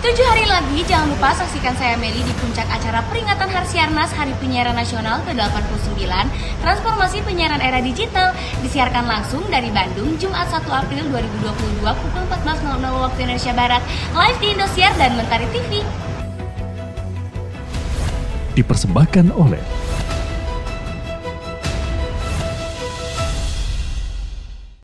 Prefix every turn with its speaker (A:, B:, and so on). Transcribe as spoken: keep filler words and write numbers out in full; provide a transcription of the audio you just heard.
A: Tujuh hari lagi, jangan lupa saksikan saya Meli di puncak acara peringatan Harsiarnas Hari Penyiaran Nasional ke delapan puluh sembilan Transformasi Penyiaran Era Digital, disiarkan langsung dari Bandung, Jumat satu April dua ribu dua puluh dua pukul empat belas waktu Indonesia Barat, live di Indosiar dan Mentari T V.
B: Dipersembahkan oleh